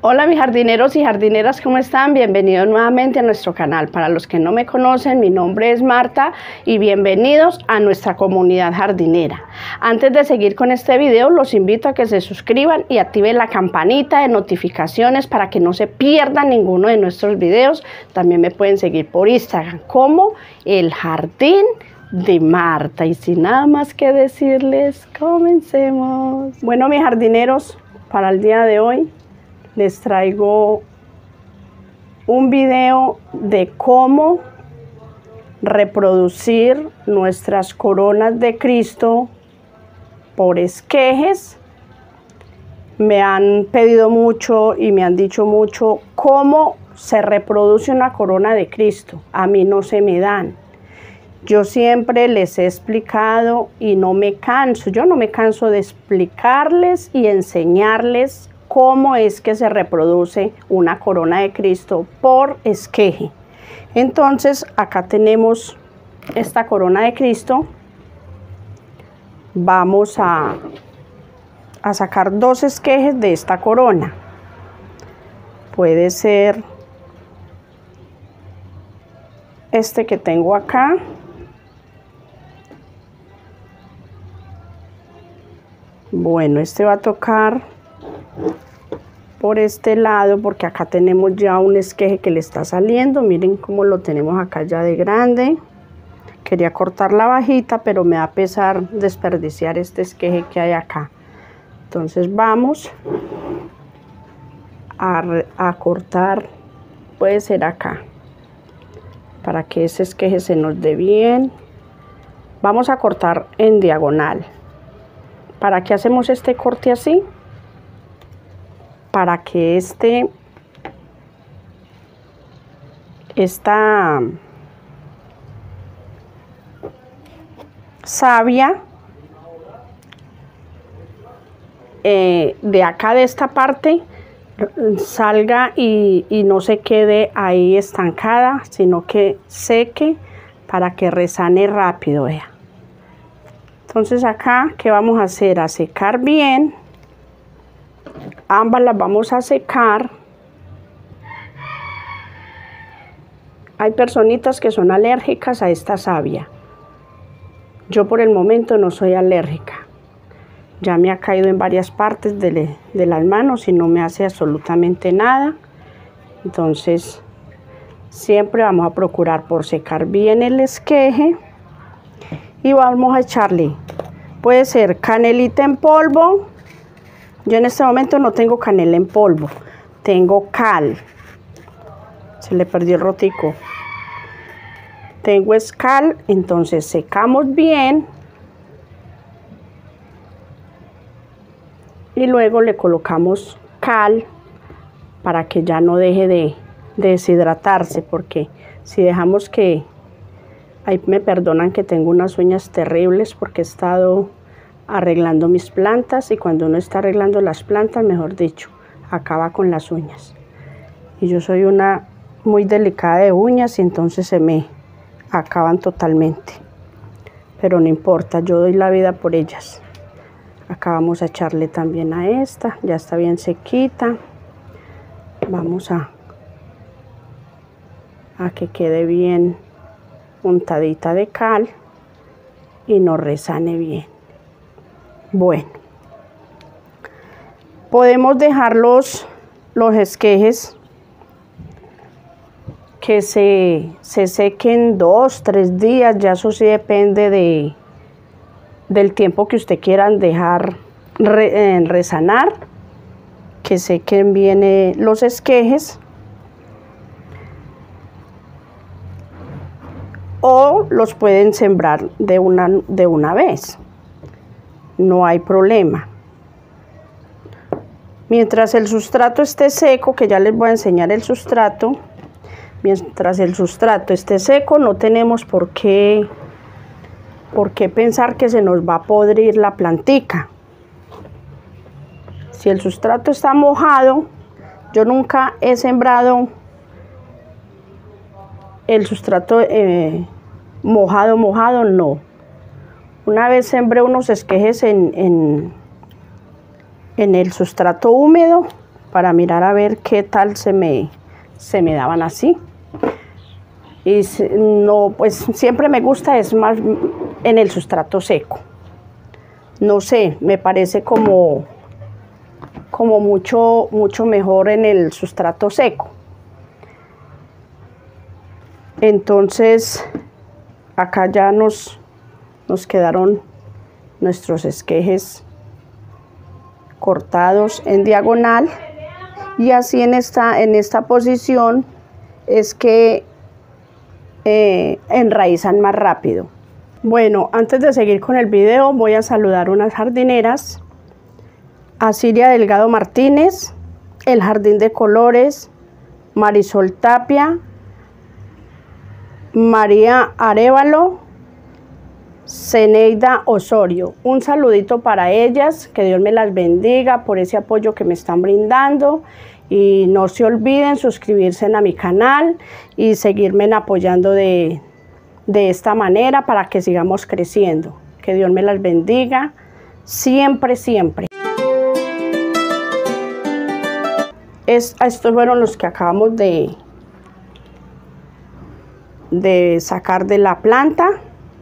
Hola mis jardineros y jardineras, ¿cómo están? Bienvenidos nuevamente a nuestro canal. Para los que no me conocen, mi nombre es Marta y bienvenidos a nuestra comunidad jardinera. Antes de seguir con este video, los invito a que se suscriban y activen la campanita de notificaciones para que no se pierdan ninguno de nuestros videos. También me pueden seguir por Instagram como El Jardín de Marta. Y sin nada más que decirles, comencemos. Bueno, mis jardineros, para el día de hoy les traigo un video de cómo reproducir nuestras coronas de Cristo por esquejes. Me han pedido mucho y me han dicho mucho cómo se reproduce una corona de Cristo. A mí no se me dan. Yo siempre les he explicado y no me canso. Yo no me canso de explicarles y enseñarles cómo es que se reproduce una corona de Cristo por esqueje. Entonces, acá tenemos esta corona de Cristo. Vamos a sacar dos esquejes de esta corona. Puede ser este que tengo acá. Bueno, este va a tocar por este lado porque acá tenemos ya un esqueje que le está saliendo. Miren cómo lo tenemos acá ya de grande. Quería cortar la bajita, pero me da pesar desperdiciar este esqueje que hay acá. Entonces vamos a cortar, puede ser acá, para que ese esqueje se nos dé bien. Vamos a cortar en diagonal. ¿Para qué hacemos este corte así? Para que esta savia de acá de esta parte salga y no se quede ahí estancada, sino que seque para que resane rápido, vea. Entonces acá, ¿qué vamos a hacer? A secar bien. Ambas las vamos a secar. Hay personitas que son alérgicas a esta savia. Yo por el momento no soy alérgica. Ya me ha caído en varias partes de las manos y no me hace absolutamente nada. Entonces, siempre vamos a procurar por secar bien el esqueje. Y vamos a echarle, puede ser canelita en polvo. Yo en este momento no tengo canela en polvo, tengo cal. Se le perdió el rotico. Tengo cal, entonces secamos bien. Y luego le colocamos cal para que ya no deje de deshidratarse, porque si dejamos que... Ahí me perdonan que tengo unas uñas terribles porque he estado arreglando mis plantas y cuando uno está arreglando las plantas, mejor dicho, acaba con las uñas. Y yo soy una muy delicada de uñas y entonces se me acaban totalmente. Pero no importa, yo doy la vida por ellas. Acá vamos a echarle también a esta, ya está bien sequita. Vamos a que quede bien untadita de cal y nos resane bien. Bueno, podemos dejar los esquejes que se sequen 2 o 3 días, ya eso sí depende del tiempo que usted quieran dejar resanar, que sequen bien los esquejes. O los pueden sembrar de una vez, no hay problema. Mientras el sustrato esté seco, que ya les voy a enseñar el sustrato, mientras el sustrato esté seco no tenemos por qué pensar que se nos va a podrir la plantica. Si el sustrato está mojado, yo nunca he sembrado el sustrato mojado, no. Una vez sembré unos esquejes en el sustrato húmedo para mirar a ver qué tal se me daban así. Y no, pues siempre me gusta, es más en el sustrato seco. No sé, me parece como mucho mejor en el sustrato seco. Entonces, acá ya nos quedaron nuestros esquejes cortados en diagonal, y así en esta posición es que enraizan más rápido. Bueno, antes de seguir con el video voy a saludar unas jardineras: a Siria Delgado Martínez, El Jardín de Colores, Marisol Tapia, María Arévalo, Zeneida Osorio. Un saludito para ellas, que Dios me las bendiga por ese apoyo que me están brindando, y no se olviden suscribirse a mi canal y seguirme apoyando de esta manera para que sigamos creciendo. Que Dios me las bendiga siempre, siempre. Estos fueron los que acabamos de sacar de la planta.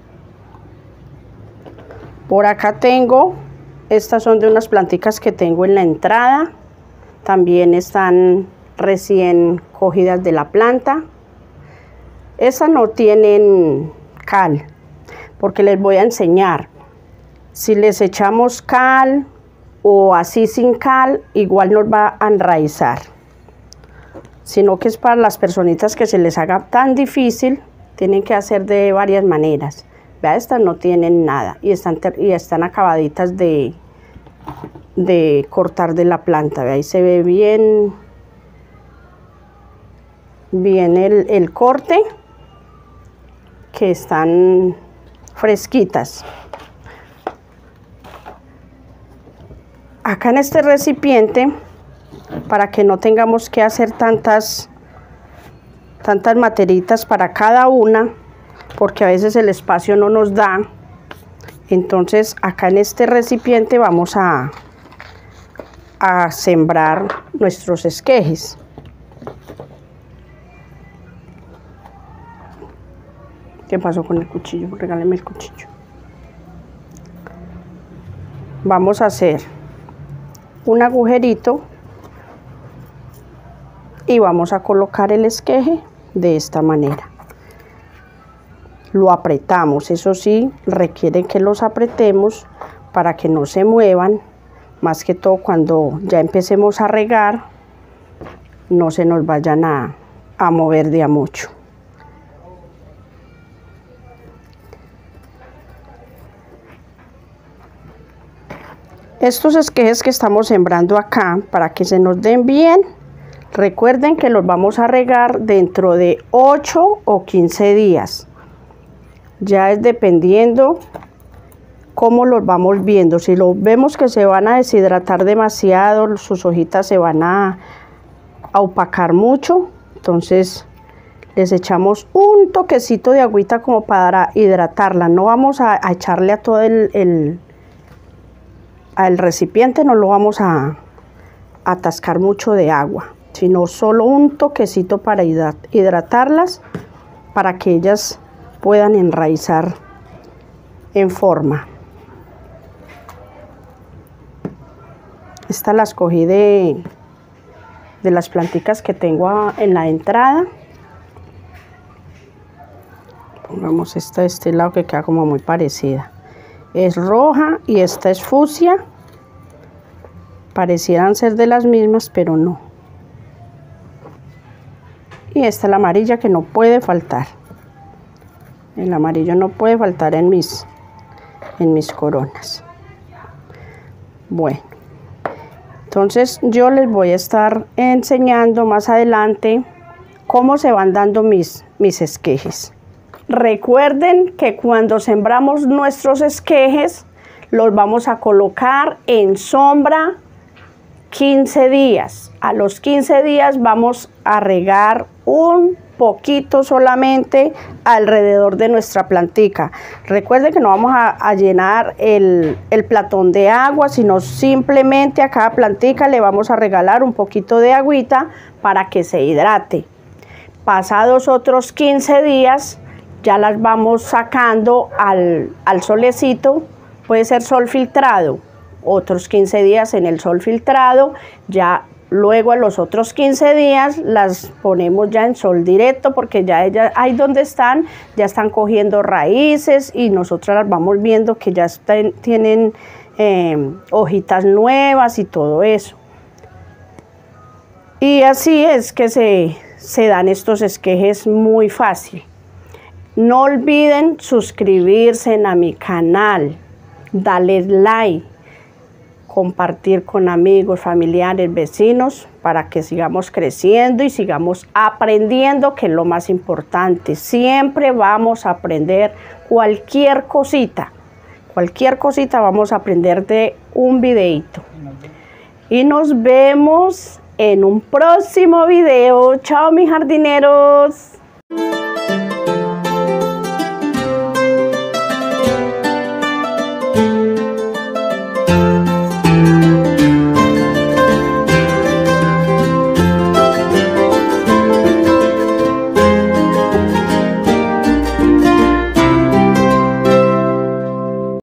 Por acá tengo, estas son de unas planticas que tengo en la entrada. También están recién cogidas de la planta. Estas no tienen cal, porque les voy a enseñar. Si les echamos cal o así sin cal, igual nos va a enraizar. Sino que es para las personitas que se les haga tan difícil, tienen que hacer de varias maneras. Vea, estas no tienen nada y están acabaditas de cortar de la planta. Vea, ahí se ve bien el corte, que están fresquitas. Acá en este recipiente, para que no tengamos que hacer tantas materitas para cada una, porque a veces el espacio no nos da, entonces acá en este recipiente vamos a sembrar nuestros esquejes. ¿Qué pasó con el cuchillo? Regáleme el cuchillo. Vamos a hacer un agujerito y vamos a colocar el esqueje de esta manera. Lo apretamos, eso sí, requiere que los apretemos para que no se muevan, más que todo cuando ya empecemos a regar, no se nos vayan a mover de a mucho. Estos esquejes que estamos sembrando acá, para que se nos den bien, recuerden que los vamos a regar dentro de 8 o 15 días. Ya es dependiendo cómo los vamos viendo. Si los vemos que se van a deshidratar demasiado, sus hojitas se van a opacar mucho, entonces les echamos un toquecito de agüita como para hidratarla. No vamos a echarle a todo al recipiente, no lo vamos a atascar mucho de agua, sino solo un toquecito para hidratarlas, para que ellas puedan enraizar en forma. Estas las cogí de las planticas que tengo en la entrada. Pongamos esta de este lado, que queda como muy parecida. Es roja y esta es fucsia. Parecieran ser de las mismas, pero no. Y esta es la amarilla, que no puede faltar. El amarillo no puede faltar en mis coronas. Bueno, entonces yo les voy a estar enseñando más adelante cómo se van dando mis esquejes. Recuerden que cuando sembramos nuestros esquejes, los vamos a colocar en sombra 15 días. A los 15 días vamos a regar un poquito solamente alrededor de nuestra plantica. Recuerde que no vamos a llenar el platón de agua, sino simplemente a cada plantica le vamos a regalar un poquito de agüita para que se hidrate. Pasados otros 15 días, ya las vamos sacando al solecito, puede ser sol filtrado, otros 15 días en el sol filtrado, ya luego a los otros 15 días las ponemos ya en sol directo porque ya ellas ahí donde están, ya están cogiendo raíces y nosotras las vamos viendo que ya tienen hojitas nuevas y todo eso. Y así es que se dan estos esquejes muy fácil. No olviden suscribirse a mi canal, darle like, compartir con amigos, familiares, vecinos, para que sigamos creciendo y sigamos aprendiendo, que es lo más importante. Siempre vamos a aprender cualquier cosita vamos a aprender de un videito. Y nos vemos en un próximo video. Chao, mis jardineros.